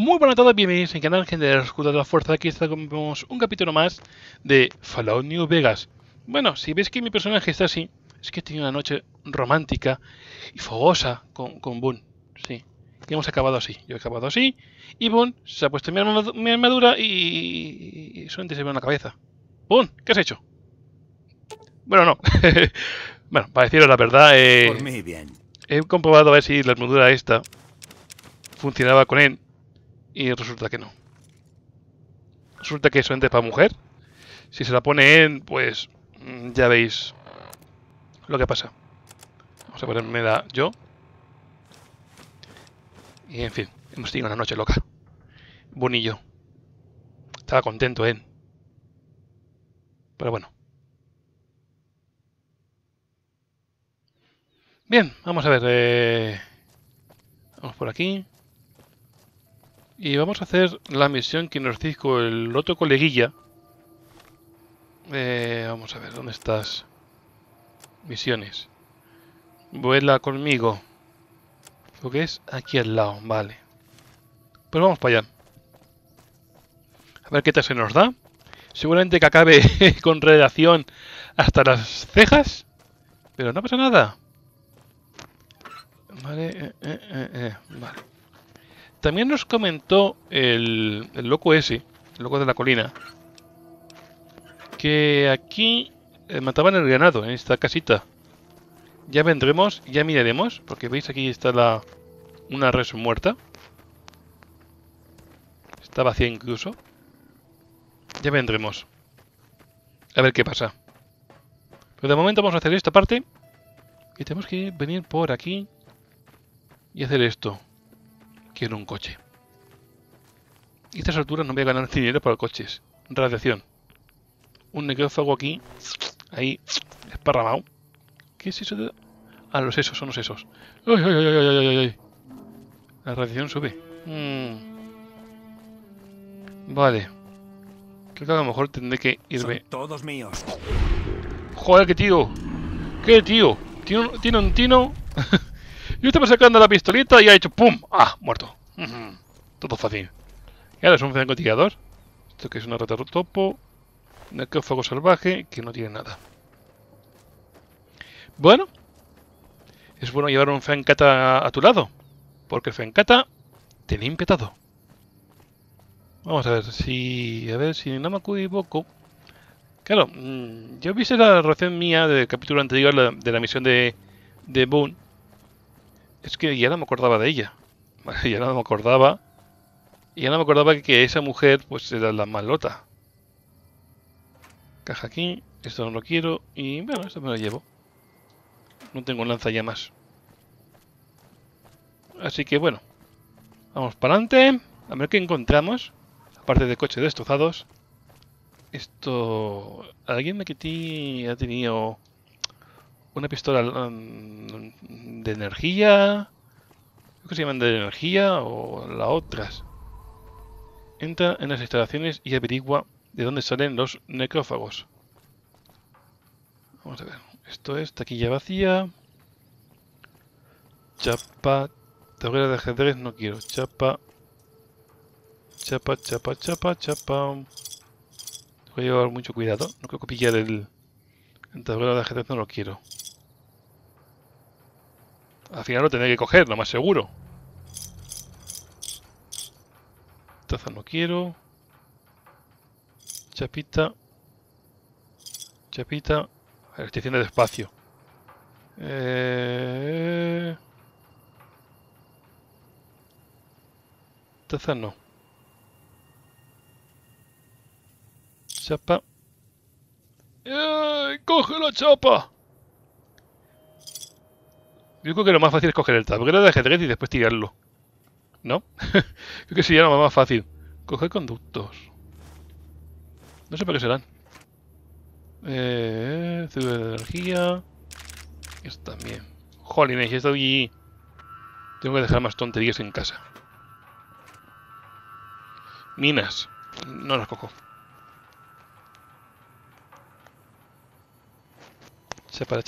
Muy buenas a todos, bienvenidos al canal Gente de la Escudo de la Fuerza. Aquí estamos un capítulo más de Fallout New Vegas. Bueno, si ves que mi personaje está así, es que he tenido una noche romántica y fogosa con Boone. Sí, y hemos acabado así. Yo he acabado así y Boone se ha puesto mi armadura y solamente se ve una cabeza. Boone, ¿qué has hecho? Bueno, no. Bueno, para deciros la verdad, Por mí bien. he comprobado a ver si la armadura esta funcionaba con él y resulta que no. Resulta que es solamente para mujer. Si se la pone él, pues ya veis lo que pasa. Vamos a ponérmela yo. Y en fin, hemos tenido una noche loca. Bonillo. Estaba contento él. Pero bueno. Bien, vamos a ver. Vamos por aquí. Y vamos a hacer la misión que nos dijo el otro coleguilla. Vamos a ver, ¿dónde estás? Misiones. Vuela conmigo. Lo que es aquí al lado, vale. Pues vamos para allá. A ver qué tal se nos da. Seguramente que acabe con radiación hasta las cejas. Pero no pasa nada. Vale, vale. También nos comentó el loco ese, el loco de la colina, que aquí mataban el ganado en esta casita. Ya vendremos, ya miraremos, porque veis aquí está una res muerta. Está vacía incluso. Ya vendremos. A ver qué pasa. Pero de momento vamos a hacer esta parte. Y tenemos que venir por aquí y hacer esto. Quiero un coche. Y a estas alturas no voy a ganar dinero para coches. Radiación. Un necrófago aquí. Ahí. Esparramado. ¿Qué es eso de...? Ah, los sesos, son los sesos. ¡Ay, ay, ay, ay, ay, ay! La radiación sube. Vale. Creo que a lo mejor tendré que irme... Son todos míos. ¡Joder, qué tío! ¡Qué tío! Tiene un tino... Yo estaba sacando la pistolita y ha hecho ¡pum! ¡Ah! Muerto. Todo fácil. Y ahora es un francotirador. Esto que es una rata topo. Necrófago salvaje que no tiene nada. Bueno. Es bueno llevar un Fencata a tu lado. Porque el Fencata te limpia todo. Vamos a ver si... A ver si no me equivoco. Claro, yo viste la reacción mía del capítulo anterior de la misión de Boone. Es que ya no me acordaba de ella. Ya no me acordaba. Y ya no me acordaba que esa mujer pues era la malota. Caja aquí. Esto no lo quiero. Y bueno, esto me lo llevo. No tengo lanzallamas. Así que bueno. Vamos para adelante. A ver qué encontramos. Aparte de coches destrozados. Esto... Alguien aquí ha tenido una pistola de energía. Creo que se llaman de energía o las otras. Entra en las instalaciones y averigua de dónde salen los necrófagos. Vamos a ver. Esto es taquilla vacía. Chapa. Tablera de ajedrez no quiero. Chapa. Chapa. Tengo que llevar mucho cuidado. No creo que pillar el tablero de ajedrez, no lo quiero. Al final lo tendré que coger, lo más seguro. Taza no quiero. Chapita. Chapita. A ver, estoy haciendo despacio. Taza no. Chapa. ¡Coge la chapa! Yo creo que lo más fácil es coger el tablero de ajedrez y después tirarlo. ¿No? Creo que sería lo más fácil. Coger conductos. No sé para qué serán. Célula de energía. Esto también. Jolines, estoy... Tengo que dejar más tonterías en casa. Minas. No las cojo. Chapa.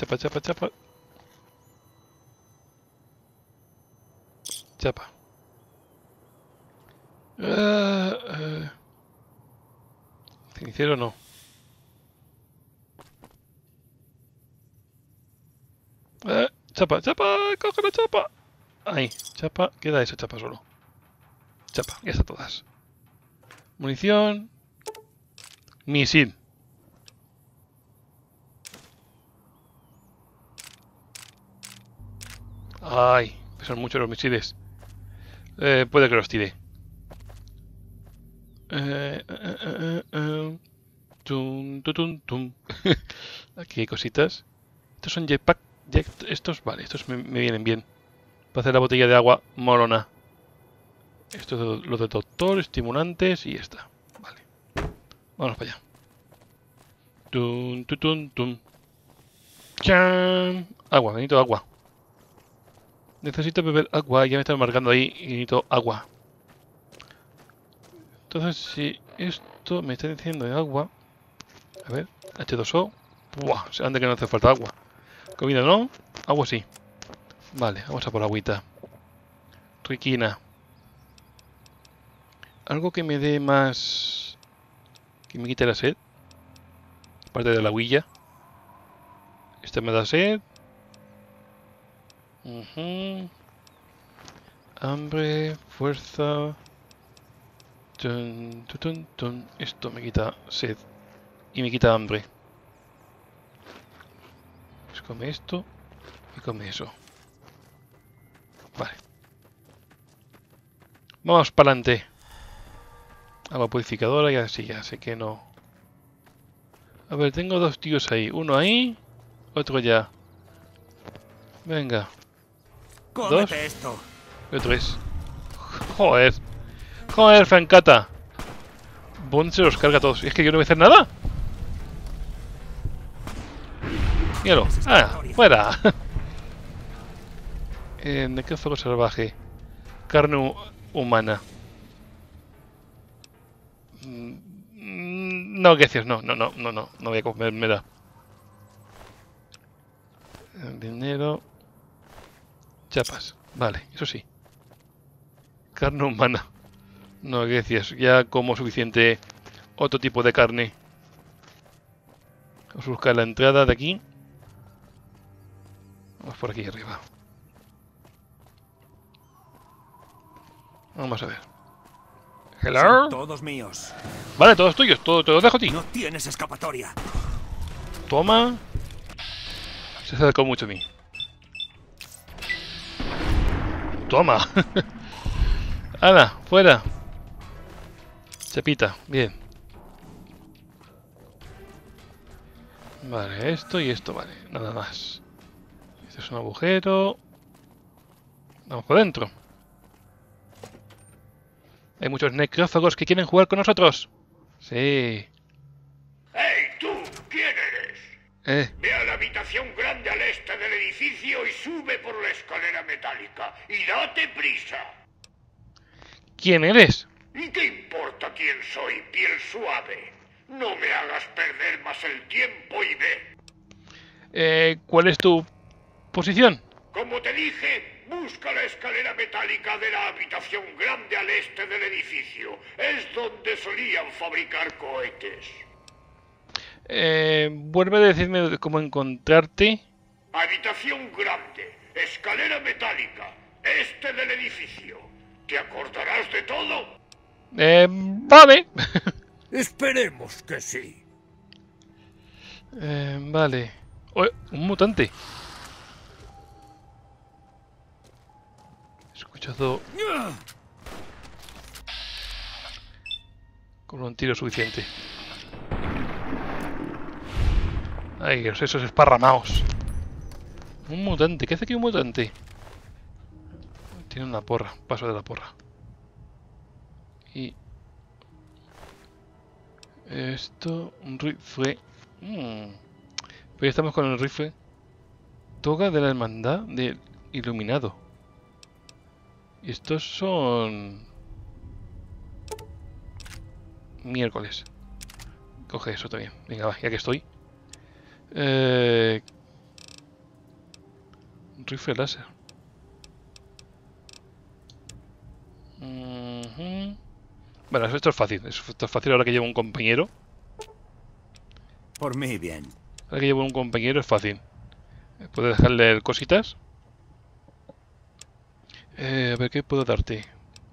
Chapa. Cenicero no. Chapa, chapa, coge la chapa. Ahí, chapa, queda esa chapa solo. Chapa, ya está todas. Munición. Misil. Ay, son muchos los misiles. Puede que los tire. Tum, tum, tum. Aquí hay cositas. Estos son jetpack. Estos, vale, estos me vienen bien. Para hacer la botella de agua molona. Estos los de doctor, estimulantes y esta. Vale. Vamos para allá. Tum, tum, tum, tum. ¡Chan! Agua, necesito agua. Necesito beber agua. Ya me están marcando ahí y necesito agua. Entonces, si esto me está diciendo de agua... A ver, H2O. ¡Buah! Se anda que no hace falta agua. Comida no, agua sí. Vale, vamos a por agüita. Riquina. Algo que me dé más... Que me quite la sed. Aparte de la huilla. Este me da sed. Hambre, fuerza. Tun, tun, tun, tun. Esto me quita sed. Y me quita hambre. Pues come esto. Y come eso. Vale. Vamos para adelante. Agua purificadora, ya sí, ya sé que no. A ver, tengo dos tíos ahí. Uno ahí, otro allá. Venga. Dos. Esto. Y tres. Joder. Joder, Francata. Bond se los carga a todos. Es que yo no voy a hacer nada. Míralo. Ah, fuera. Necrófago salvaje. Carne humana. No, gracias, no voy a comérmela. Dinero. Chapas, vale, eso sí. Carne humana. No, gracias, ya como suficiente otro tipo de carne. Vamos a buscar la entrada de aquí. Vamos por aquí arriba. Vamos a ver. Hello. Son todos míos. Vale, todos tuyos, todo te lo dejo a ti. No tienes escapatoria. Toma. Se acercó mucho a mí. Toma. Ana, fuera. Chapita, bien. Vale, esto y esto, vale, nada más. Este es un agujero. Vamos por dentro. Hay muchos necrófagos que quieren jugar con nosotros. Sí. ¡Hey, tú! ¿Quién eres? Ve a la habitación grande al este del edificio y sube por la escalera metálica. ¡Y date prisa! ¿Quién eres? ¿Y qué importa quién soy, piel suave? No me hagas perder más el tiempo y ve. ¿Cuál es tu posición? Como te dije, busca la escalera metálica de la habitación grande al este del edificio. Es donde solían fabricar cohetes. Vuelve a decirme cómo encontrarte. Habitación grande, escalera metálica, este del edificio. ¿Te acordarás de todo? Vale. Esperemos que sí. Vale. Oh, un mutante. He escuchado con un tiro suficiente. Ay, esos esparramados. Un mutante. ¿Qué hace aquí un mutante? Tiene una porra. Paso de la porra. Y... esto... un rifle. Pues ya estamos con el rifle. Toga de la hermandad del iluminado. Y estos son... miércoles. Coge eso también. Venga, va, ya que estoy. Rifle láser. Bueno, esto es fácil. Esto es fácil ahora que llevo un compañero. Por mí bien. Ahora que llevo un compañero es fácil. Puedo dejarle cositas. A ver, ¿qué puedo darte?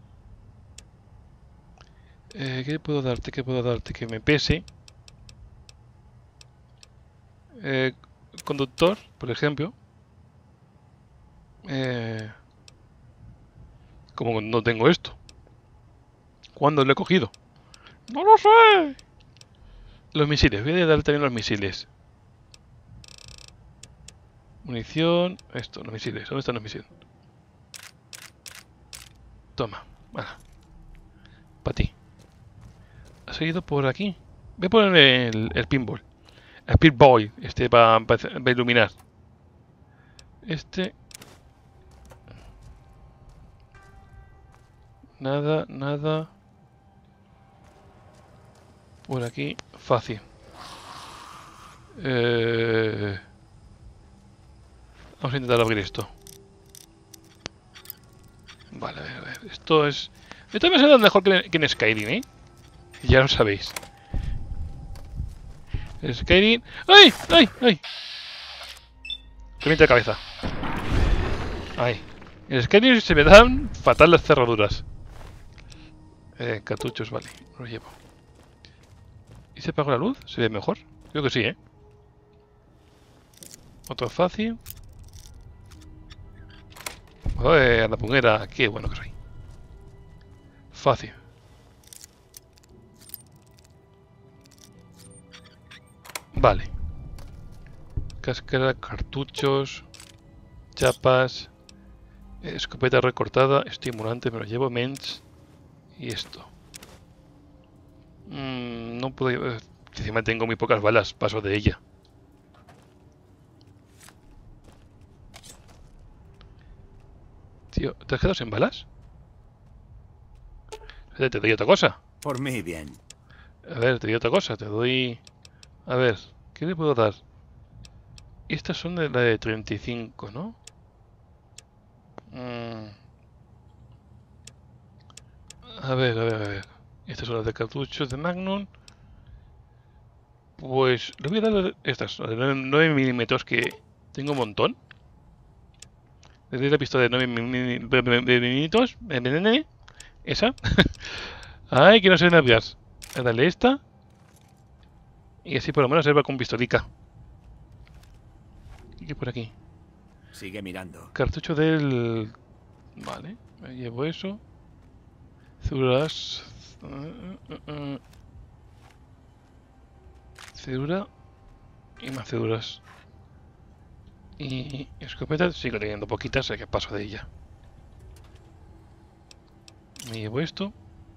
¿Qué puedo darte? ¿Qué puedo darte? Que me pese. Conductor, por ejemplo. Como no tengo esto. ¿Cuándo lo he cogido? ¡No lo sé! Los misiles. Voy a dar también los misiles. Munición. Esto, los misiles. ¿Dónde están los misiles? Toma. Bueno. Para ti. ¿Has ido por aquí? Voy a poner el pinball. El Speedboy. Este para iluminar. Este. Nada, nada. Por aquí. Fácil. Vamos a intentar abrir esto. Vale, a ver. Esto es... Esto me suena mejor que en Skyrim, ¿eh? Ya lo sabéis. Skyrim... ¡Ay! ¡Ay! ¡Ay! Revienta de cabeza. ¡Ay! En Skyrim se me dan fatal las cerraduras. Cartuchos, vale. Lo llevo. ¿Y se apagó la luz? ¿Se ve mejor? Creo que sí, ¿eh? Otro fácil. ¡Oye, a la punguera! ¡Qué bueno que soy! Fácil. Vale. Cáscara, cartuchos, chapas, escopeta recortada, estimulante, me lo llevo, mens y esto. No puedo... Encima tengo muy pocas balas, paso de ella. Tío, ¿te has quedado sin balas? Te doy otra cosa. Por mí bien. A ver, te doy otra cosa, te doy... A ver, ¿qué le puedo dar? Estas son de la de 35, ¿no? A ver, a ver, a ver. Estas son las de cartuchos de Magnum. Pues le voy a dar estas, las de 9 milímetros, que tengo un montón. Le doy la pistola de 9 milímetros. Esa. Ay, que no se nervias. Dale esta. Y así por lo menos se va con pistolica. ¿Qué por aquí? Sigue mirando. Cartucho del... Vale, me llevo eso. Cédulas. Cédula. Y más cédulas. Y escopeta, sigo teniendo poquitas, así que paso de ella. Me llevo esto.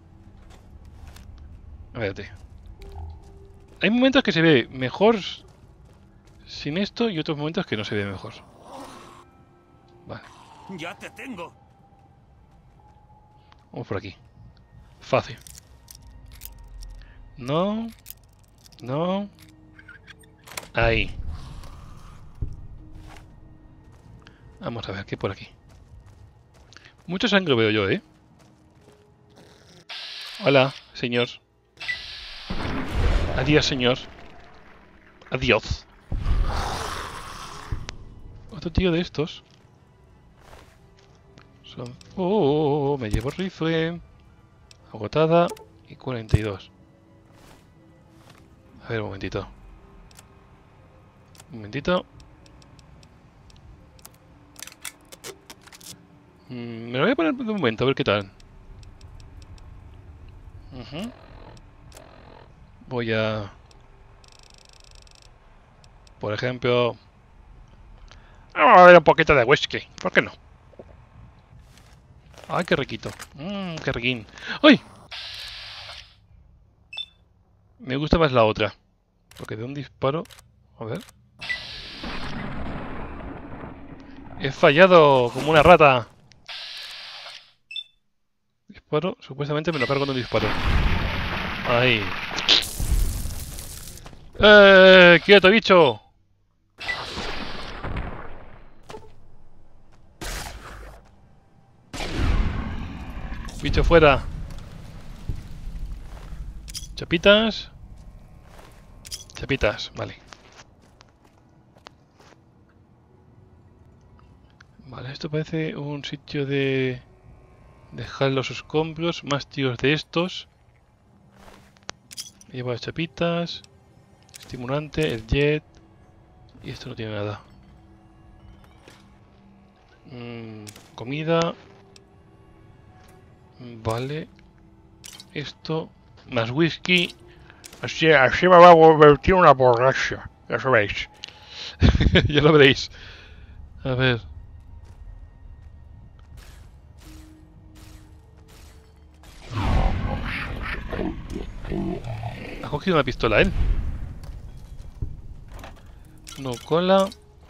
Espérate. Hay momentos que se ve mejor sin esto y otros momentos que no se ve mejor. Vale. Ya te tengo. Vamos por aquí. Fácil. No. No. Ahí. Vamos a ver qué hay por aquí. Mucha sangre veo yo, ¿eh? Hola, señor. Adiós, señor. Adiós. Otro tío de estos. Son... Oh, me llevo rifle. Agotada. Y 42. A ver, un momentito. Un momentito. Me lo voy a poner de un momento, a ver qué tal. Voy a... Por ejemplo... Vamos a ver un poquito de whisky. ¿Por qué no? Ay, qué riquito. Qué riquín. ¡Ay! Me gusta más la otra. Porque de un disparo... A ver... He fallado como una rata. Disparo. Supuestamente me lo cargo con un disparo. Ahí. ¡Quieto, bicho! Bicho fuera. Chapitas. Chapitas, vale. Vale, esto parece un sitio de dejar los escombros. Más tíos de estos. Lleva las chapitas. Estimulante, el jet. Y esto no tiene nada. Comida. Vale. Esto. Más whisky. Así me va a convertir en una borracha. Ya sabéis. Ya lo veréis. A ver. ¿Ha cogido una pistola él? No cola.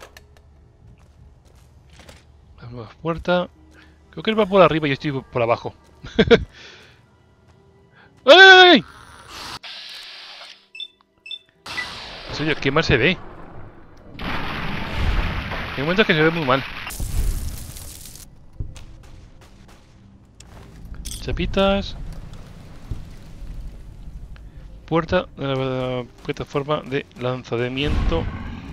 La nueva puerta. Creo que él va por arriba y yo estoy por abajo. ¡Ay! En serio, qué mal se ve. Hay momentos que se ve muy mal. Chapitas. Puerta de la plataforma de lanzamiento.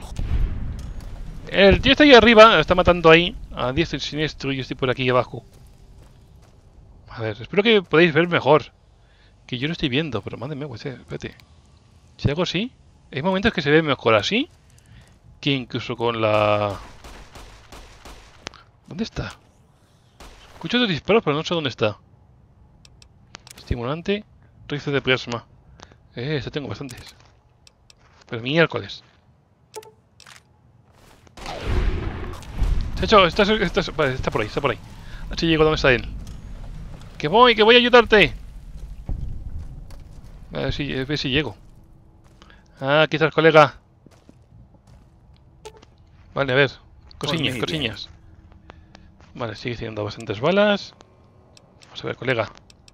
El tío está ahí arriba, está matando ahí a diestro y siniestro y yo estoy por aquí abajo. A ver, espero que podáis ver mejor. Que yo lo estoy viendo, pero madre mía, pues espérate. Si hago así, hay momentos que se ve mejor así que incluso con la... ¿Dónde está? Escucho dos disparos, pero no sé dónde está. Estimulante, rifle de plasma. Este tengo bastantes. Pero miércoles. Se ha hecho, vale, está por ahí, está por ahí. Así llego donde está él. Que voy a ayudarte. A ver si llego. Ah, aquí está el colega. Vale, a ver. Cosillas, cosillas. Vale, sigue teniendo bastantes balas. Vamos a ver, colega.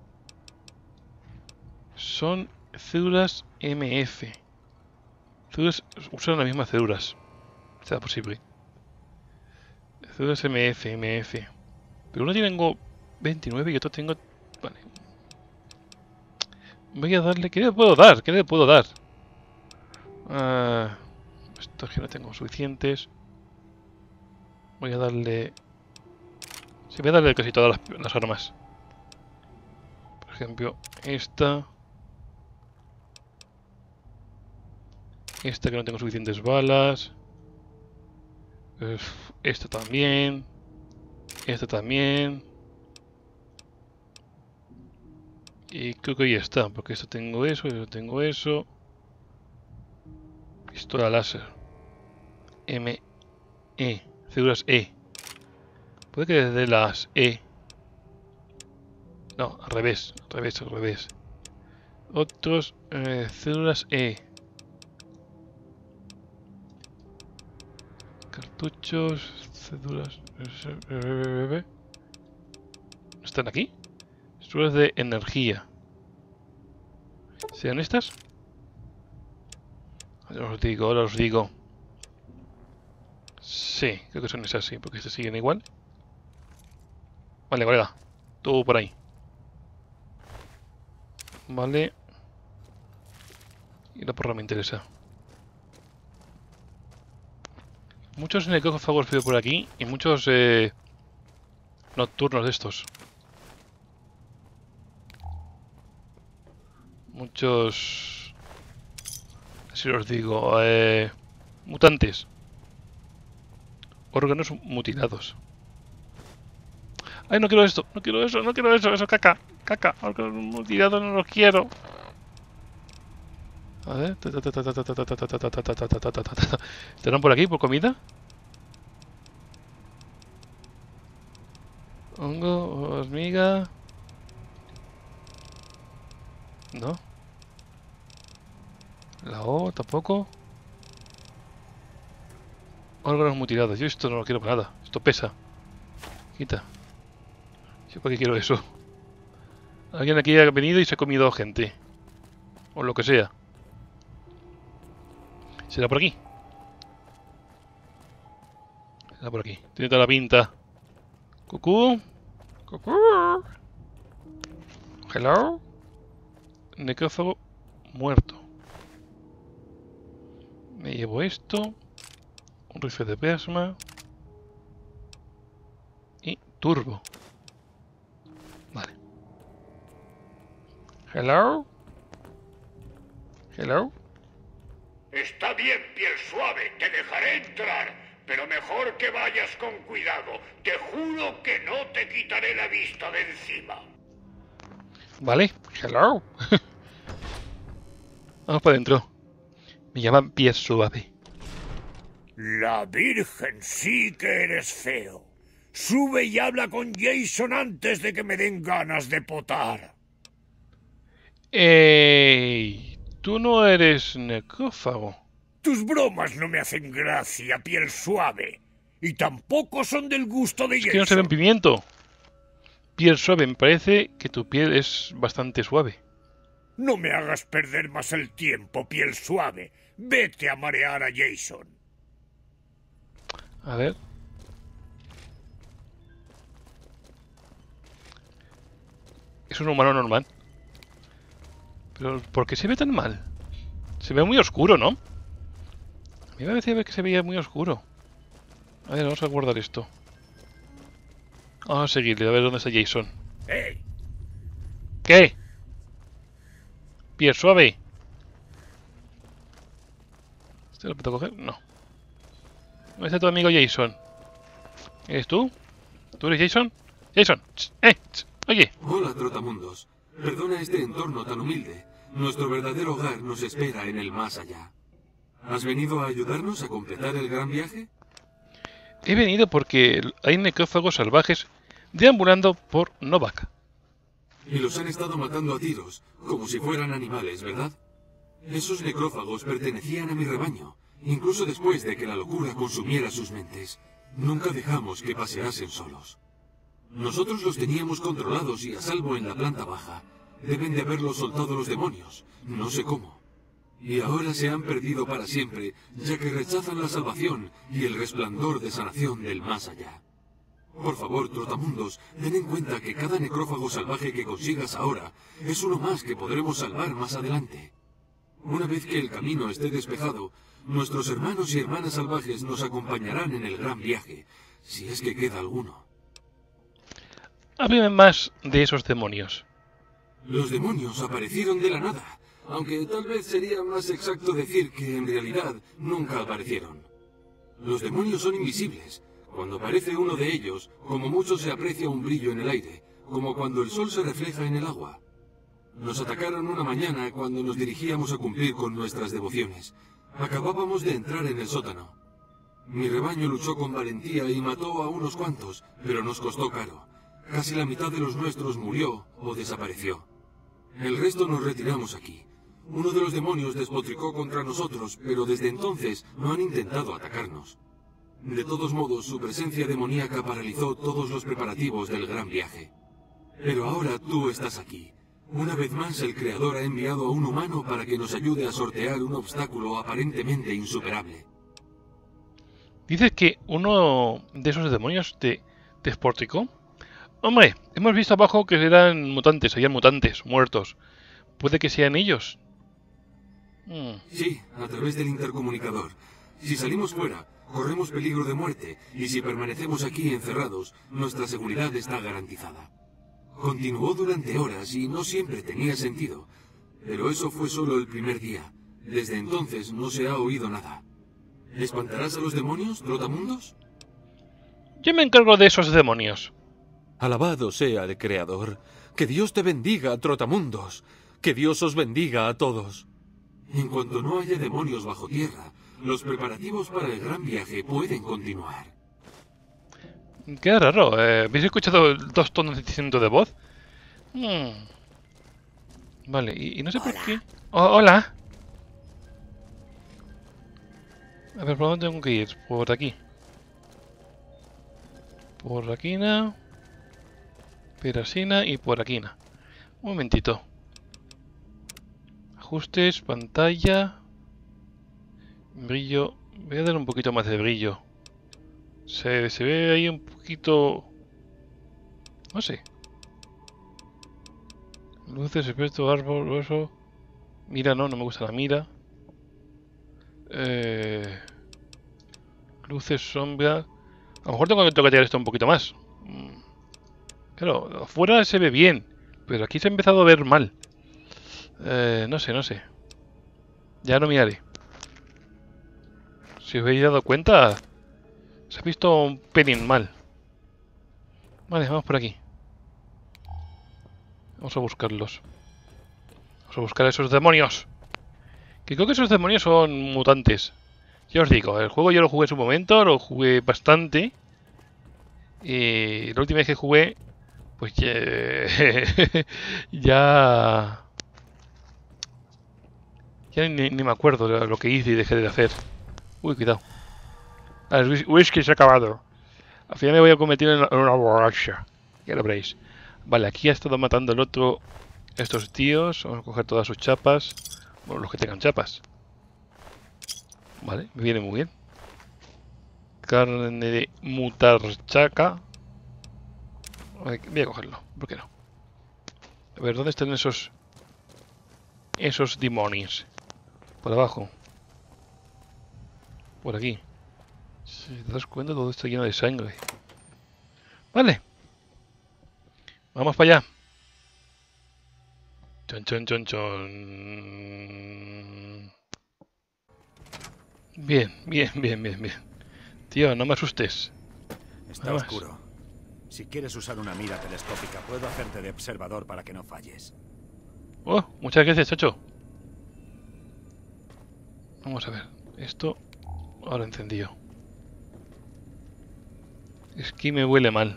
Son cédulas MF. Cédulas usan las mismas cédulas. ¿Será posible? Cédulas MF. Pero uno tengo 29 y otro tengo... Vale. Voy a darle... ¿Qué le puedo dar? ¿Qué le puedo dar? Estos que no tengo suficientes. Voy a darle... Sí, voy a darle casi todas las armas. Por ejemplo, esta. Esta que no tengo suficientes balas. Esta también. Esta también. Y creo que ya está, porque esto tengo eso, yo tengo eso. Pistola láser. ME. Cédulas E. Puede que desde las E. No, al revés. Otros cédulas E. Cartuchos, cédulas... ¿Están aquí? Cédulas de energía. ¿Sean estas? Ahora os digo. Sí, creo que son esas, sí, porque estas siguen igual. Vale, colega. Todo por ahí. Vale. Y la porra me interesa. Muchos necrófagos veo por aquí y muchos nocturnos de estos. Muchos... Si os digo... mutantes. Órganos mutilados. ¡Ay, no quiero esto! ¡No quiero eso! ¡No quiero eso! ¡Eso caca! ¡Caca! Órganos mutilados no los quiero. A ver... ¿Estarán por aquí por comida? Hongo, hormiga... No. La O tampoco. Órganos mutilados. Yo esto no lo quiero para nada. Esto pesa. Quita. Yo para qué quiero eso. Alguien aquí ha venido y se ha comido gente. O lo que sea. ¿Será por aquí? Será por aquí. Tiene toda la pinta. Cucú. Cucú. Hello. Necrófago. muerto. Me llevo esto. Un rifle de plasma. Y turbo. Vale. Hello. Hello. Está bien, piel suave, te dejaré entrar, pero mejor que vayas con cuidado. Te juro que no te quitaré la vista de encima. Vale. Hello. Vamos para adentro. Me llaman piel suave. La Virgen, sí que eres feo. Sube y habla con Jason antes de que me den ganas de potar. ¡Ey! Tú no eres necrófago. Tus bromas no me hacen gracia, piel suave. Y tampoco son del gusto de Es Jason. que no se ve un pimiento. Piel suave, me parece que tu piel es bastante suave. No me hagas perder más el tiempo, piel suave. Vete a marear a Jason. A ver. Es un humano normal. Pero ¿por qué se ve tan mal? Se ve muy oscuro, ¿no? A mí me parecía que se veía muy oscuro. A ver, vamos a guardar esto. Vamos a seguirle, a ver dónde está Jason. ¡Hey! ¿Qué? Piel suave. ¿Este lo puedo coger? No. ¿Dónde está tu amigo Jason? ¿Eres tú? ¿Tú eres Jason? ¡Jason! Oye. Hola, trotamundos. Perdona este entorno tan humilde. Nuestro verdadero hogar nos espera en el más allá. ¿Has venido a ayudarnos a completar el gran viaje? He venido porque hay necrófagos salvajes deambulando por Novak. Y los han estado matando a tiros, como si fueran animales, ¿verdad? Esos necrófagos pertenecían a mi rebaño, incluso después de que la locura consumiera sus mentes. Nunca dejamos que paseasen solos. Nosotros los teníamos controlados y a salvo en la planta baja. Deben de haberlos soltado los demonios, no sé cómo. Y ahora se han perdido para siempre, ya que rechazan la salvación y el resplandor de sanación del más allá. Por favor, trotamundos, ten en cuenta que cada necrófago salvaje que consigas ahora es uno más que podremos salvar más adelante. Una vez que el camino esté despejado, nuestros hermanos y hermanas salvajes nos acompañarán en el gran viaje, si es que queda alguno. Hábleme más de esos demonios. Los demonios aparecieron de la nada, aunque tal vez sería más exacto decir que en realidad nunca aparecieron. Los demonios son invisibles. Cuando aparece uno de ellos, como mucho se aprecia un brillo en el aire, como cuando el sol se refleja en el agua. Nos atacaron una mañana cuando nos dirigíamos a cumplir con nuestras devociones. Acabábamos de entrar en el sótano. Mi rebaño luchó con valentía y mató a unos cuantos, pero nos costó caro. Casi la mitad de los nuestros murió o desapareció. El resto nos retiramos aquí. Uno de los demonios despotricó contra nosotros, pero desde entonces no han intentado atacarnos. De todos modos, su presencia demoníaca paralizó todos los preparativos del gran viaje. Pero ahora tú estás aquí. Una vez más, el Creador ha enviado a un humano para que nos ayude a sortear un obstáculo aparentemente insuperable. ¿Dices que uno de esos demonios te despotricó? Hombre, hemos visto abajo que eran mutantes, habían mutantes, muertos. ¿Puede que sean ellos? Sí, a través del intercomunicador. Si salimos fuera, corremos peligro de muerte, y si permanecemos aquí encerrados, nuestra seguridad está garantizada. Continuó durante horas y no siempre tenía sentido, pero eso fue solo el primer día. Desde entonces no se ha oído nada. ¿Espantarás a los demonios, trotamundos? Yo me encargo de esos demonios. Alabado sea el Creador. Que Dios te bendiga, trotamundos. Que Dios os bendiga a todos. En cuanto no haya demonios bajo tierra, los preparativos para el gran viaje pueden continuar. Qué raro, ¿habéis escuchado 2 tonos distintos de voz? Vale, y no sé por qué. Oh, hola. A ver, ¿por dónde tengo que ir? Por aquí. Por aquí, no. Perasina y por aquí, no. Un momentito. Ajustes, pantalla. Brillo. Voy a dar un poquito más de brillo. Se ve ahí un poquito... No sé. Luces, efecto, árbol, hueso... Mira, no me gusta la mira. Luces, sombras. A lo mejor tengo que toquetear esto un poquito más. Claro, afuera se ve bien, pero aquí se ha empezado a ver mal. No sé. Ya no miraré. Si os habéis dado cuenta, se ha visto un pelín mal. Vale, vamos por aquí. Vamos a buscarlos. Vamos a buscar a esos demonios. Que creo que esos demonios son mutantes. Ya os digo, el juego yo lo jugué en su momento, lo jugué bastante. Y la última vez que jugué, pues ya ni me acuerdo de lo que hice y dejé de hacer. Uy, cuidado. El whisky se ha acabado. Al final me voy a convertir en una borracha. Ya lo veréis. Vale, aquí ha estado matando el otro. Estos tíos. Vamos a coger todas sus chapas. Bueno, los que tengan chapas. Vale, me viene muy bien. Carne de mutarchaca. Voy a cogerlo. ¿Por qué no? A ver, ¿dónde están esos demonios? Por abajo. Por aquí. Si te das cuenta, todo está lleno de sangre. Vale. Vamos para allá. Chon. Bien. Tío, no me asustes. Está oscuro. Si quieres usar una mira telescópica, puedo hacerte de observador para que no falles. Oh, muchas gracias, chacho. Vamos a ver. Esto ahora encendido. Es que me huele mal.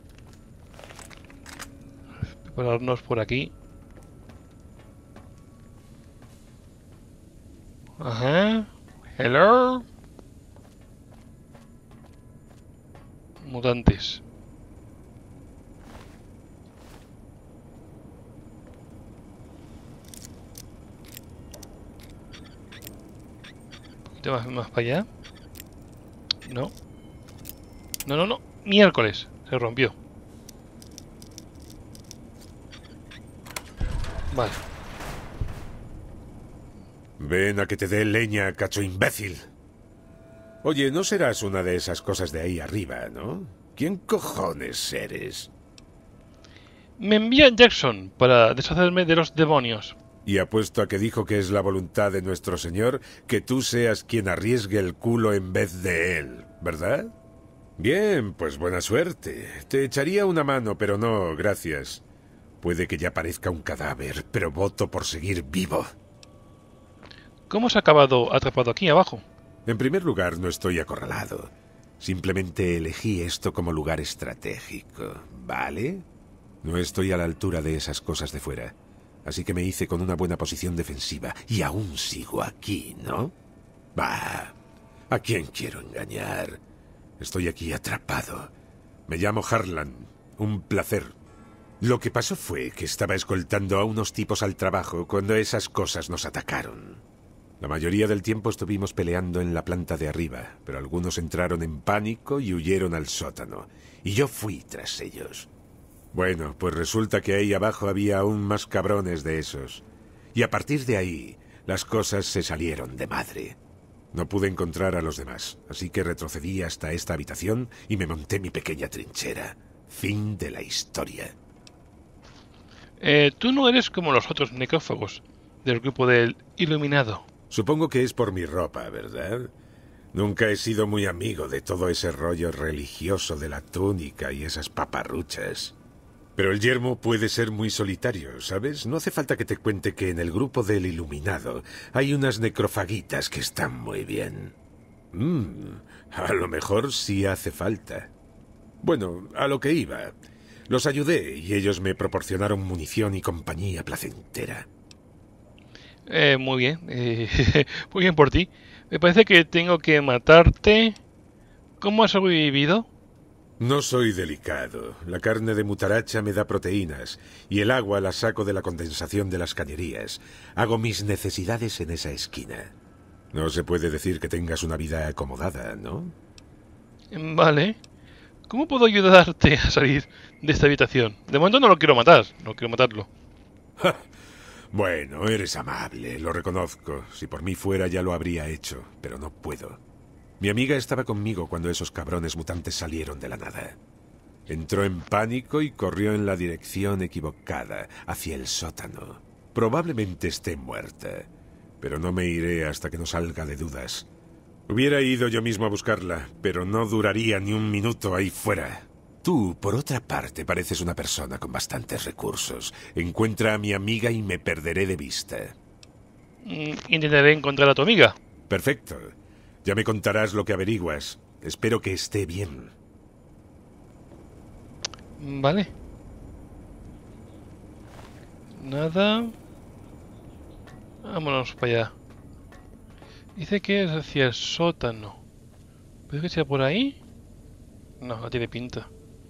Prepararnos por aquí. Ajá. Hello. Mutantes. Un poquito más para allá. No. No. Miércoles. Se rompió. Vale. Ven a que te dé leña, cacho imbécil. Oye, no serás una de esas cosas de ahí arriba, ¿no? ¿Quién cojones eres? Me envía Jackson para deshacerme de los demonios. Y apuesto a que dijo que es la voluntad de nuestro Señor que tú seas quien arriesgue el culo en vez de él, ¿verdad? Bien, pues buena suerte. Te echaría una mano, pero no, gracias. Puede que ya parezca un cadáver, pero voto por seguir vivo. ¿Cómo se ha acabado atrapado aquí abajo? En primer lugar, no estoy acorralado. Simplemente elegí esto como lugar estratégico, ¿vale? No estoy a la altura de esas cosas de fuera. Así que me hice con una buena posición defensiva. Y aún sigo aquí, ¿no? Bah, ¿a quién quiero engañar? Estoy aquí atrapado. Me llamo Harlan. Un placer. Lo que pasó fue que estaba escoltando a unos tipos al trabajo cuando esas cosas nos atacaron. La mayoría del tiempo estuvimos peleando en la planta de arriba, pero algunos entraron en pánico y huyeron al sótano. Y yo fui tras ellos. Bueno, pues resulta que ahí abajo había aún más cabrones de esos. Y a partir de ahí, las cosas se salieron de madre. No pude encontrar a los demás, así que retrocedí hasta esta habitación y me monté mi pequeña trinchera. Fin de la historia. Tú no eres como los otros necrófagos del grupo del Iluminado. Supongo que es por mi ropa, ¿verdad? Nunca he sido muy amigo de todo ese rollo religioso de la túnica y esas paparruchas. Pero el yermo puede ser muy solitario, ¿sabes? No hace falta que te cuente que en el grupo del Iluminado hay unas necrofaguitas que están muy bien. A lo mejor sí hace falta. Bueno, a lo que iba. Los ayudé y ellos me proporcionaron munición y compañía placentera. Muy bien. Muy bien por ti. Me parece que tengo que matarte. ¿Cómo has sobrevivido? No soy delicado. La carne de mutaracha me da proteínas y el agua la saco de la condensación de las cañerías. Hago mis necesidades en esa esquina. No se puede decir que tengas una vida acomodada, ¿no? Vale. ¿Cómo puedo ayudarte a salir de esta habitación? De momento no lo quiero matar. No quiero matarlo. ¡Ja! Bueno, eres amable, lo reconozco. Si por mí fuera ya lo habría hecho, pero no puedo. Mi amiga estaba conmigo cuando esos cabrones mutantes salieron de la nada. Entró en pánico y corrió en la dirección equivocada, hacia el sótano. Probablemente esté muerta, pero no me iré hasta que no salga de dudas. Hubiera ido yo mismo a buscarla, pero no duraría ni un minuto ahí fuera. Tú, por otra parte, pareces una persona con bastantes recursos. Encuentra a mi amiga y me perderé de vista. Intentaré encontrar a tu amiga. Perfecto. Ya me contarás lo que averiguas. Espero que esté bien. Vale. Nada. Vámonos para allá. Dice que es hacia el sótano. ¿Puede que sea por ahí? No, no tiene pinta.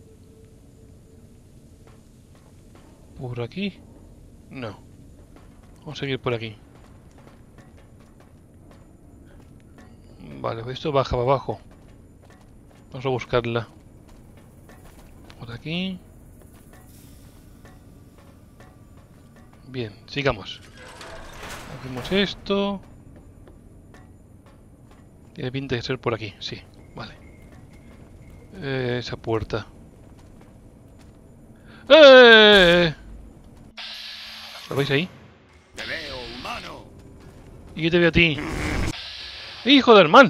¿Por aquí? No. Vamos a seguir por aquí. Vale, esto baja para abajo. Vamos a buscarla. Por aquí. Bien, sigamos. Hacemos esto. Tiene pinta de ser por aquí, sí, vale. Esa puerta. ¿Lo veis ahí? Te veo, humano. ¿Y yo te veo a ti? ¡Hijo del mal!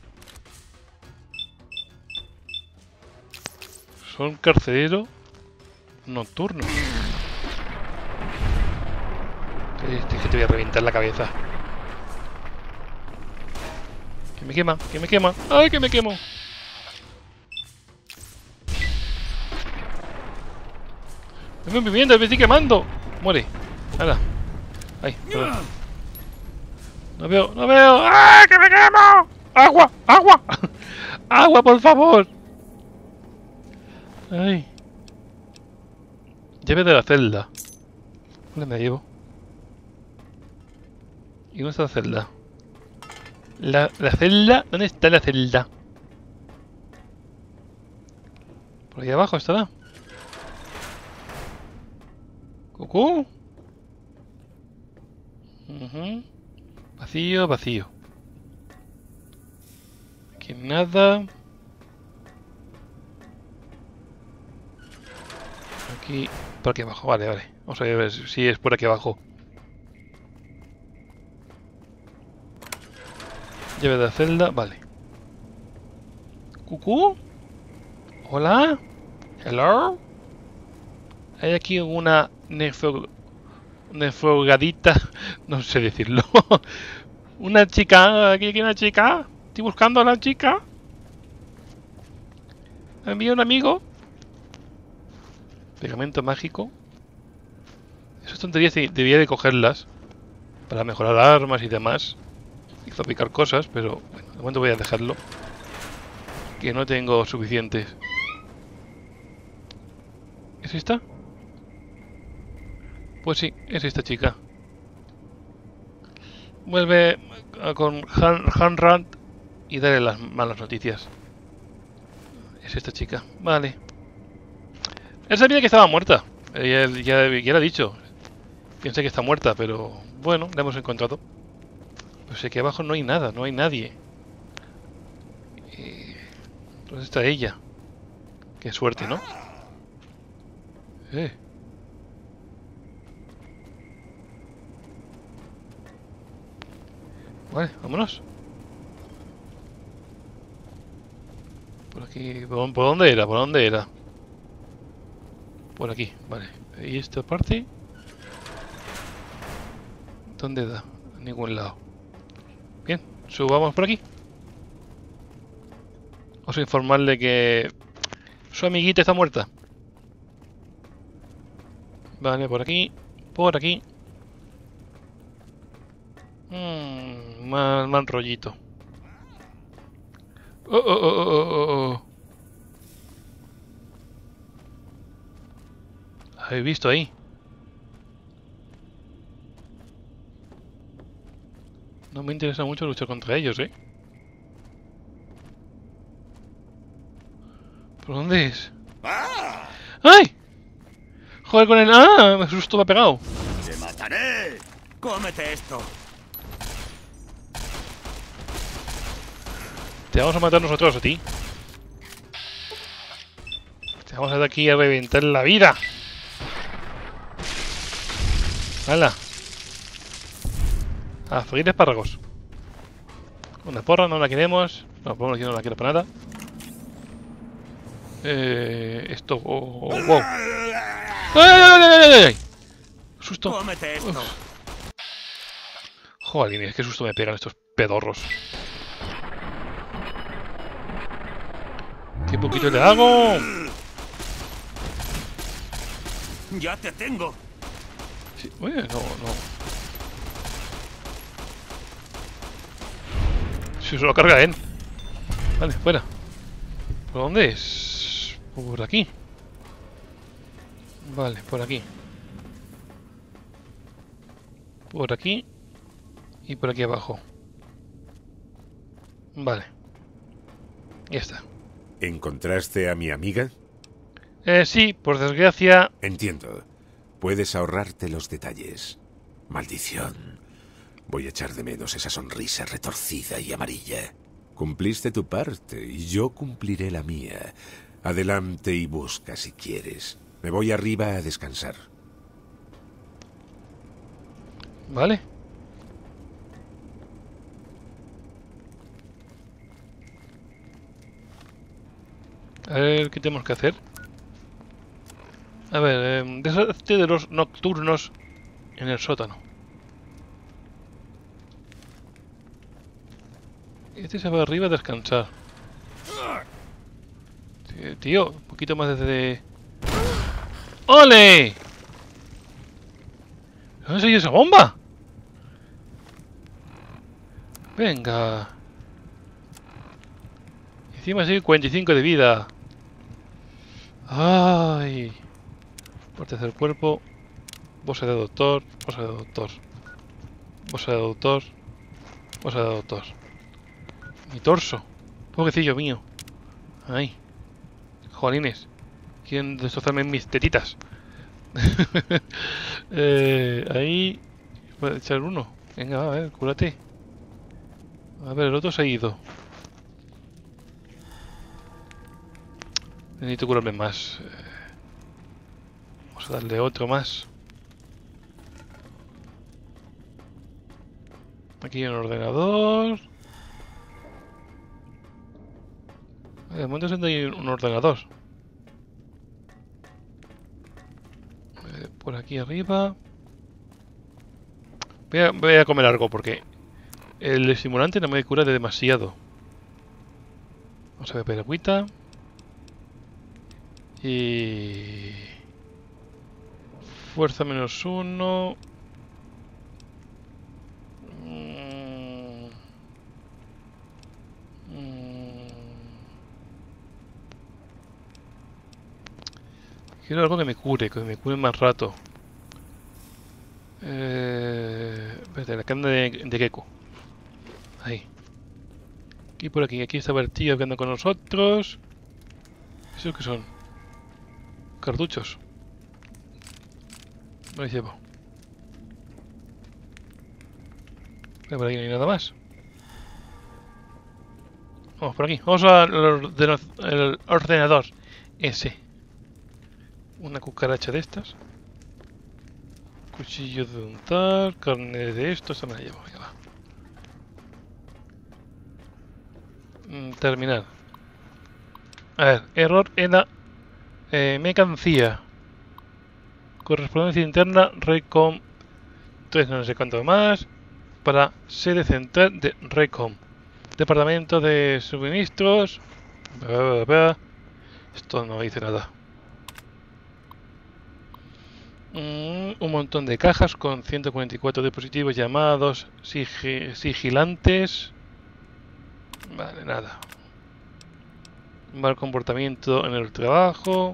Son carcelero nocturno. Que te voy a reventar la cabeza. Que me quema, que me quema. ¡Ay, que me quemo! ¡Me viviendo, me estoy quemando! ¡Muere! ¡Hala! ¡Ay! Perdón. ¡No veo, no veo! ¡Ah, que me quemo! ¡Agua, agua! ¡Agua, por favor! ¡Ay! Llave de la celda. ¿Dónde me llevo? ¿Y dónde está la celda? ¿La celda? ¿Dónde está la celda? Por ahí abajo estará. ¿Cucú? Vacío, vacío. Aquí nada. Aquí, por aquí abajo, vale, vale. Vamos a ver si es por aquí abajo. Llave de la celda, vale. ¿Cucú? ¿Hola? ¿Hello? Hay aquí una nefrogadita, no sé decirlo. Una chica, aquí hay una chica. Estoy buscando a la chica. Me envió un amigo. Pegamento mágico. Esas tonterías debía de cogerlas para mejorar armas y demás. Y fabricar cosas, pero bueno, de momento voy a dejarlo. Que no tengo suficientes. ¿Es esta? Pues sí, es esta chica. Vuelve con Hanrad y dale las malas noticias. Es esta chica, vale. Él sabía que estaba muerta. Ya lo ha dicho. Pensé que está muerta, pero bueno, la hemos encontrado. Pues aquí abajo no hay nada, no hay nadie. ¿Dónde está ella? Qué suerte, ¿no? Vale, vámonos. Por aquí, ¿por dónde era? ¿Por dónde era? Por aquí, vale. ¿Y esta parte? ¿Dónde da? A ningún lado. Bien, subamos por aquí. Vamos a informarle que su amiguita está muerta. Vale, por aquí. Por aquí. Mal rollito. Oh. ¿Habéis visto ahí? No me interesa mucho luchar contra ellos, ¿eh? ¿Por dónde es? ¡Ay! Joder con el... ¡Ah! Me asustó, me ha pegado. Se mataré! ¡Cómete esto! Te vamos a matar nosotros a ti. Te vamos a de aquí a reventar la vida. ¡Hala! A freír espárragos. Una porra, no la queremos. No, por aquí no la quiero para nada. Esto... wow. ¡Ay! ¡Susto! ¡Cómete esto! Joder, qué susto me pegan estos pedorros. ¡Qué poquito te hago! ¡Ya te tengo! Sí, bueno, no. Si se lo carga él. Vale, fuera. ¿Por dónde es? Por aquí. Vale, por aquí. Por aquí. Y por aquí abajo. Vale. Ya está. ¿Encontraste a mi amiga? Sí, por desgracia... Entiendo. Puedes ahorrarte los detalles. Maldición. Voy a echar de menos esa sonrisa retorcida y amarilla. Cumpliste tu parte y yo cumpliré la mía. Adelante y busca si quieres. Me voy arriba a descansar. Vale. A ver, ¿qué tenemos que hacer? A ver, deshazte de los nocturnos en el sótano. Este se va arriba a descansar. Tío, un poquito más desde... ¡Ole! ¿Dónde salió esa bomba? Venga. Encima sigue 45 de vida. Ay. Por tercer cuerpo. Bolsa de doctor. Bolsa de doctor. Bolsa de doctor. Bolsa de doctor. Mi torso. Pobrecillo mío. Ay. Jolines. Quieren destrozarme mis tetitas. Ahí. Voy a echar uno. Venga, a ver, cúrate. A ver, el otro se ha ido. Necesito curarme más. Vamos a darle otro más. Aquí hay un ordenador. De momento siempre hay un ordenador. Por aquí arriba. Voy a comer algo porque el estimulante no me cura de demasiado. Vamos a beber agüita. Y... fuerza -1. Quiero algo que me cure más rato. Espérate, la carne de gecko. Ahí. Y por aquí estaba el tío que anda con nosotros. ¿Esos qué son? Cartuchos. Me los llevo. Por aquí no hay nada más. Vamos por aquí. Vamos al ordenador ese. Una cucaracha de estas. Cuchillo de untar. Carne de esto. Esta me la llevo. Venga, va. Terminar. A ver. Error en la mercancía. Correspondencia interna. Recom 3 no sé cuánto más. Para sede central de Recom. Departamento de suministros. Esto no dice nada. Un montón de cajas con 144 dispositivos llamados sigilantes. Vale, nada. Mal comportamiento en el trabajo.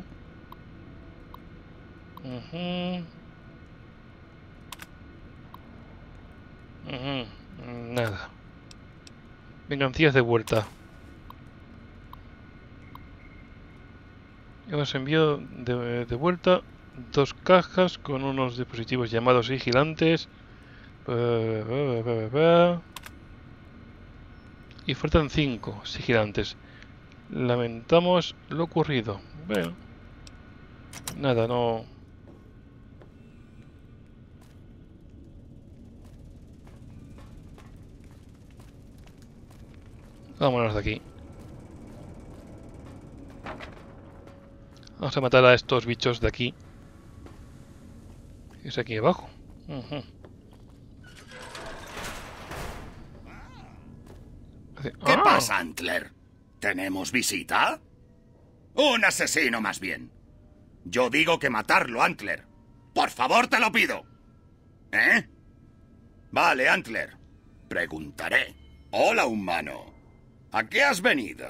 Nada. Mercancías de vuelta. Hemos enviado de vuelta 2 cajas con unos dispositivos llamados vigilantes. Y faltan 5 vigilantes. Lamentamos lo ocurrido. Bueno, nada, no. Vámonos de aquí. Vamos a matar a estos bichos de aquí. Es aquí abajo. ¿Qué pasa, Antler? ¿Tenemos visita? Un asesino, más bien. Yo digo que matarlo, Antler. Por favor, te lo pido. ¿Eh? Vale, Antler. Preguntaré. Hola, humano. ¿A qué has venido?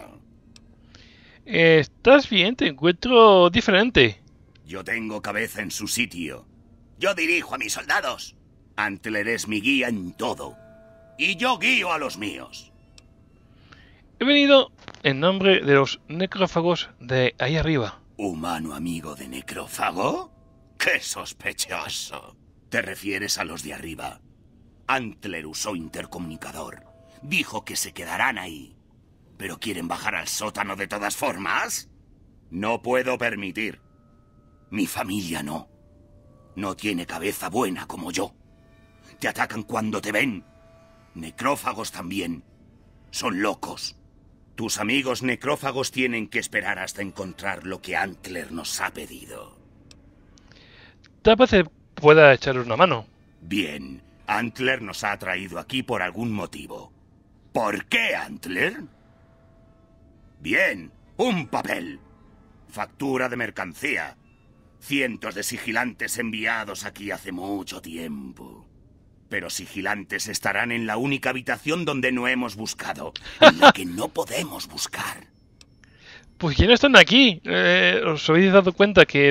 ¿Estás bien? Te encuentro diferente. Yo tengo cabeza en su sitio. Yo dirijo a mis soldados. Antler es mi guía en todo. Y yo guío a los míos. He venido en nombre de los necrófagos de ahí arriba. ¿Humano amigo de necrófago? ¡Qué sospechoso! ¿Te refieres a los de arriba? Antler usó intercomunicador. Dijo que se quedarán ahí. ¿Pero quieren bajar al sótano de todas formas? No puedo permitir. Mi familia no. No tiene cabeza buena como yo. Te atacan cuando te ven. Necrófagos también. Son locos. Tus amigos necrófagos tienen que esperar hasta encontrar lo que Antler nos ha pedido. Tal vez pueda echar una mano. Bien, Antler nos ha traído aquí por algún motivo. ¿Por qué, Antler? Bien, un papel. Factura de mercancía. Cientos de sigilantes enviados aquí hace mucho tiempo. Pero sigilantes estarán en la única habitación donde no hemos buscado, en la que no podemos buscar. Pues ya no están aquí. ¿Os habéis dado cuenta que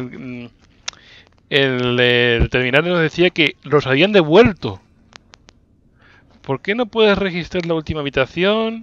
el terminal nos decía que los habían devuelto? ¿Por qué no puedes registrar la última habitación?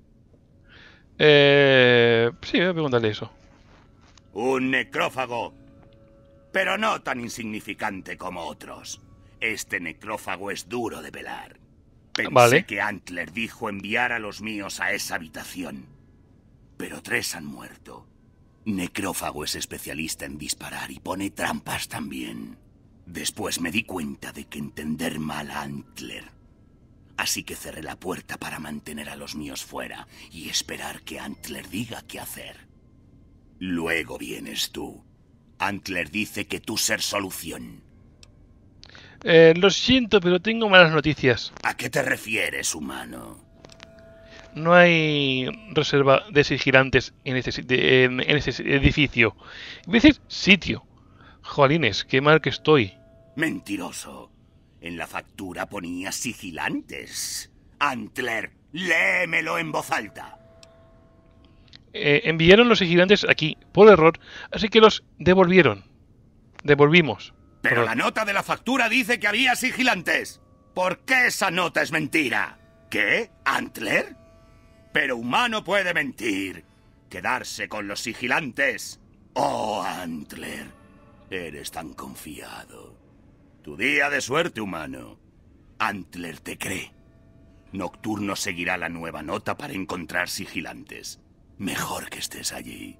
Sí, voy a preguntarle eso. Un necrófago, pero no tan insignificante como otros. Este necrófago es duro de pelar. Pensé que Antler dijo enviar a los míos a esa habitación. Pero 3 han muerto. Necrófago es especialista en disparar y pone trampas también. Después me di cuenta de que entender mal a Antler. Así que cerré la puerta para mantener a los míos fuera y esperar que Antler diga qué hacer. Luego vienes tú. Antler dice que tú ser solución. Lo siento, pero tengo malas noticias. ¿A qué te refieres, humano? No hay reserva de sigilantes en este edificio. Voy a decir sitio. Jolines, qué mal que estoy. Mentiroso. En la factura ponía sigilantes. Antler, léemelo en voz alta. Enviaron los sigilantes aquí, por error, así que los devolvieron. Devolvimos. Pero la nota de la factura dice que había sigilantes. ¿Por qué esa nota es mentira? ¿Qué? ¿Antler? Pero humano puede mentir. Quedarse con los sigilantes. Oh, Antler. Eres tan confiado. Tu día de suerte, humano. Antler te cree. Nocturno seguirá la nueva nota para encontrar sigilantes. Mejor que estés allí.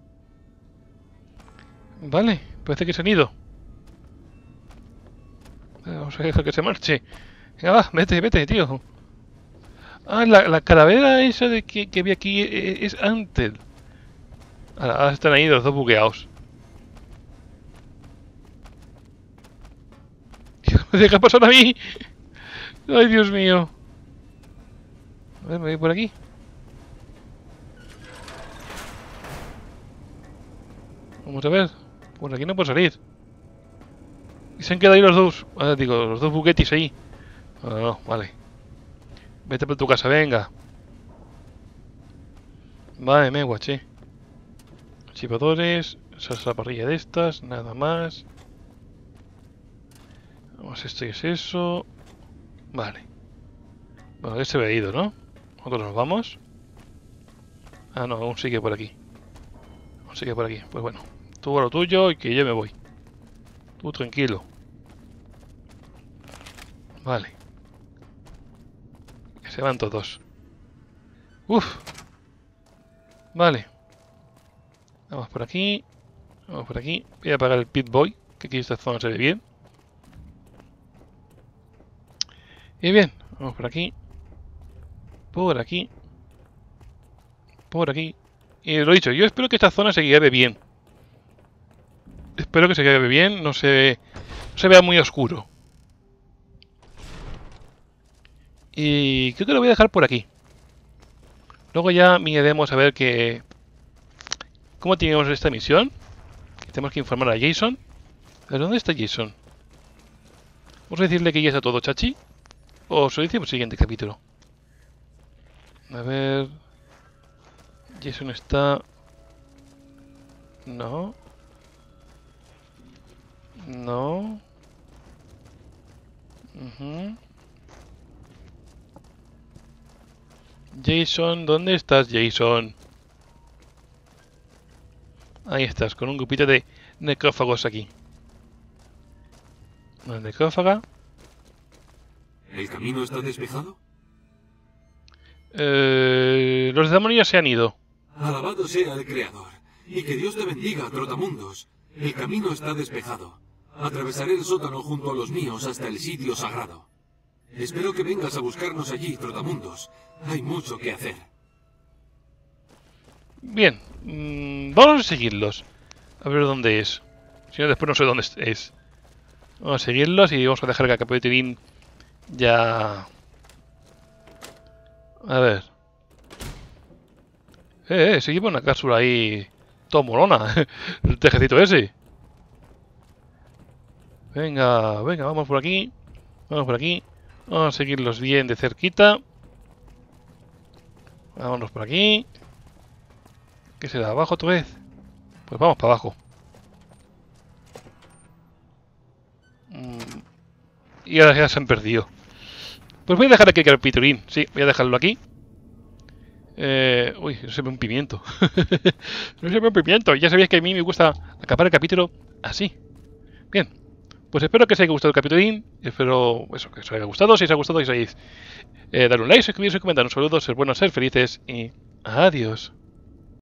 Vale, parece que se han ido. Vamos a dejar que se marche. Venga, va, vete, tío. Ah, la calavera esa de que vi aquí es Antler. Ahora están ahí los dos bugueados. ¿Me deja pasar a mí? Ay, Dios mío. A ver, me voy por aquí. Vamos a ver. Por aquí no puedo salir. Y se han quedado ahí los dos. Digo, los dos buguetis ahí. No, vale. Vete por tu casa, venga. Vale, me guaché. Archivadores. Esa es la parrilla de estas. Nada más. Vamos, esto y es eso. Vale. Bueno, este se había ido, ¿no? Nosotros nos vamos. Ah, no, aún sigue por aquí. Aún sigue por aquí. Pues bueno. Tú a lo tuyo y que yo me voy. Tú tranquilo. Vale. Que se van todos. Uf. Vale. Vamos por aquí. Vamos por aquí. Voy a apagar el Pit Boy, que aquí esta zona se ve bien. Y bien, vamos por aquí. Por aquí. Por aquí. Y lo dicho, yo espero que esta zona se guíe bien. Espero que se guíe bien, no se vea muy oscuro. Y creo que lo voy a dejar por aquí. Luego ya miraremos a ver cómo tenemos esta misión. Tenemos que informar a Jason. ¿De dónde está Jason? Vamos a decirle que ya está todo, chachi. O se lo decimos en el siguiente capítulo. A ver... Jason está... No. No. Jason, ¿dónde estás, Jason? Ahí estás, con un grupito de necrófagos aquí. Una necrófaga. ¿El camino está despejado? Los demonios se han ido. Alabado sea el Creador, y que Dios te bendiga, Trotamundos. El camino está despejado. Atravesaré el sótano junto a los míos hasta el sitio sagrado. Espero que vengas a buscarnos allí, Trotamundos. Hay mucho que hacer. Bien, vamos a seguirlos. A ver dónde es. Si no, después no sé dónde es. Vamos a seguirlos y vamos a dejar que el capitulín ya... A ver. Se lleva una cápsula ahí... Todo molona. El tejecito ese. Venga, venga, vamos por aquí. Vamos por aquí. Vamos a seguirlos bien de cerquita. Vámonos por aquí. ¿Qué será? ¿Abajo otra vez? Pues vamos para abajo. Y ahora ya se han perdido. Pues voy a dejar aquí el capitulín. Sí, voy a dejarlo aquí. Uy, no se ve un pimiento. No se ve un pimiento. Ya sabéis que a mí me gusta acabar el capítulo así. Bien. Pues espero que os haya gustado el capitulín. Espero eso, que os haya gustado. Si os ha gustado, darle un like, suscribiros y comentar. Un saludo, ser buenos, ser felices y adiós.